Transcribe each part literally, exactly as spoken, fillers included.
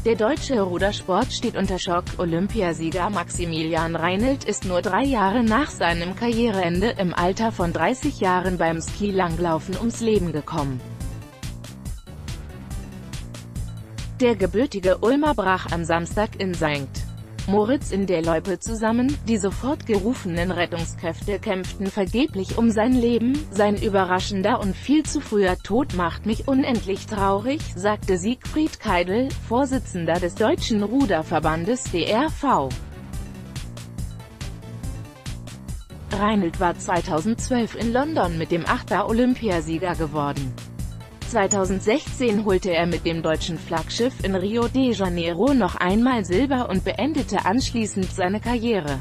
Der deutsche Rudersport steht unter Schock. Olympiasieger Maximilian Reinelt ist nur drei Jahre nach seinem Karriereende im Alter von dreißig Jahren beim Skilanglaufen ums Leben gekommen. Der gebürtige Ulmer brach am Samstag in Sankt Moritz in der Loipe zusammen. Die sofort gerufenen Rettungskräfte kämpften vergeblich um sein Leben. Sein überraschender und viel zu früher Tod macht mich unendlich traurig, sagte Siegfried Keidel, Vorsitzender des Deutschen Ruderverbandes D R V. Reinelt war zweitausendzwölf in London mit dem Achter Olympiasieger geworden. zweitausendsechzehn holte er mit dem deutschen Flaggschiff in Rio de Janeiro noch einmal Silber und beendete anschließend seine Karriere.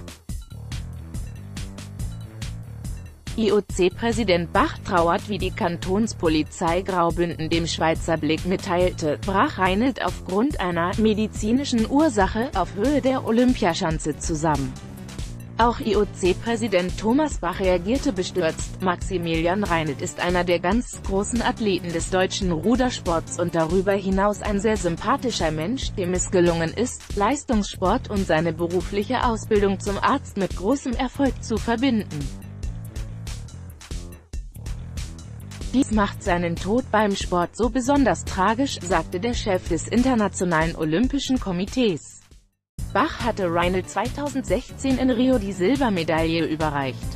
I O C-Präsident Bach trauert, wie die Kantonspolizei Graubünden dem Schweizer Blick mitteilte, brach Reinelt aufgrund einer medizinischen Ursache auf Höhe der Olympiaschanze zusammen. Auch I O C-Präsident Thomas Bach reagierte bestürzt. Maximilian Reinelt ist einer der ganz großen Athleten des deutschen Rudersports und darüber hinaus ein sehr sympathischer Mensch, dem es gelungen ist, Leistungssport und seine berufliche Ausbildung zum Arzt mit großem Erfolg zu verbinden. Dies macht seinen Tod beim Sport so besonders tragisch, sagte der Chef des Internationalen Olympischen Komitees. Bach hatte Reinelt zweitausendsechzehn in Rio die Silbermedaille überreicht.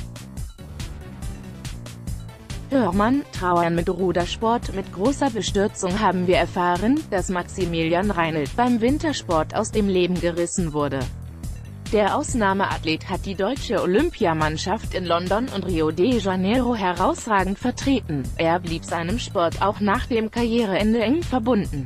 Hörmann, Trauern mit Rudersport. Mit großer Bestürzung haben wir erfahren, dass Maximilian Reinelt beim Wintersport aus dem Leben gerissen wurde. Der Ausnahmeathlet hat die deutsche Olympiamannschaft in London und Rio de Janeiro herausragend vertreten. Er blieb seinem Sport auch nach dem Karriereende eng verbunden.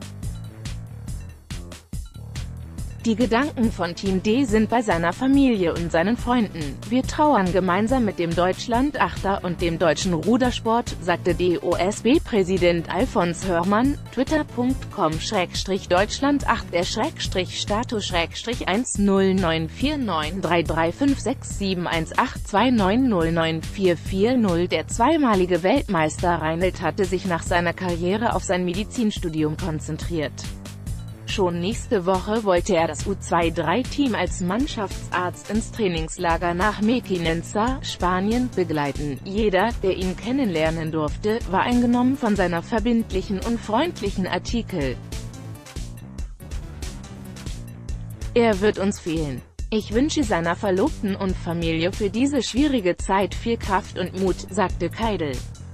Die Gedanken von Team D sind bei seiner Familie und seinen Freunden. Wir trauern gemeinsam mit dem Deutschland-Achter und dem deutschen Rudersport, sagte D O S B-Präsident Alfons Hörmann, twitter punkt com Schrägstrich Deutschland achter Schrägstrich Status Schrägstrich eins null neun vier neun drei drei fünf sechs sieben eins acht zwei neun null neun vier vier null. Der zweimalige Weltmeister Reinelt hatte sich nach seiner Karriere auf sein Medizinstudium konzentriert. Schon nächste Woche wollte er das U dreiundzwanzig Team als Mannschaftsarzt ins Trainingslager nach Mequinenza, Spanien, begleiten. Jeder, der ihn kennenlernen durfte, war eingenommen von seiner verbindlichen und freundlichen Artikel. Er wird uns fehlen. Ich wünsche seiner Verlobten und Familie für diese schwierige Zeit viel Kraft und Mut, sagte Keidel.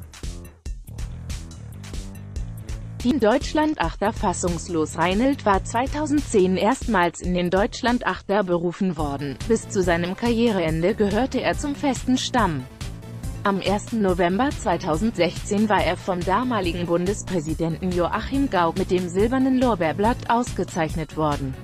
Team Deutschland-Achter fassungslos. Reinelt war zweitausendzehn erstmals in den Deutschland-Achter berufen worden. Bis zu seinem Karriereende gehörte er zum festen Stamm. Am ersten November zweitausendsechzehn war er vom damaligen Bundespräsidenten Joachim Gauck mit dem Silbernen Lorbeerblatt ausgezeichnet worden.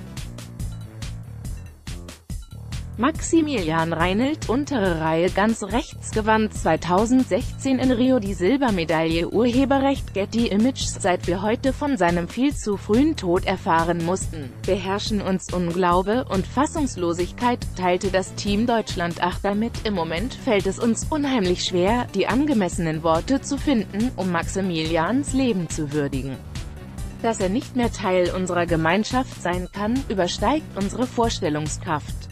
Maximilian Reinelt, untere Reihe ganz rechts, gewann zweitausendsechzehn in Rio die Silbermedaille. Urheberrecht Getty Images. Seit wir heute von seinem viel zu frühen Tod erfahren mussten, beherrschen uns Unglaube und Fassungslosigkeit, teilte das Team Deutschland-Achter mit. Im Moment fällt es uns unheimlich schwer, die angemessenen Worte zu finden, um Maximilians Leben zu würdigen. Dass er nicht mehr Teil unserer Gemeinschaft sein kann, übersteigt unsere Vorstellungskraft.